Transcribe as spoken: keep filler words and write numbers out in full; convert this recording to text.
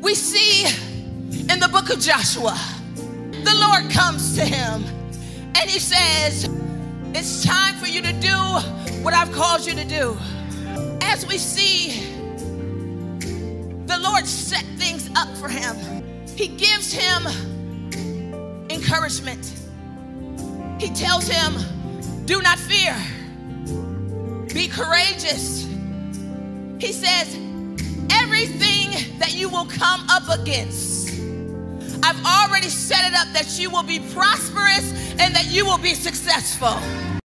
we see in the book of Joshua, the Lord comes to him and he says, it's time for you to do what I've called you to do. As we see, the Lord set things up for him. He gives him encouragement. He tells him, do not fear. Be courageous. He says, everything that you will come up against, I've already set it up that you will be prosperous and that you will be successful.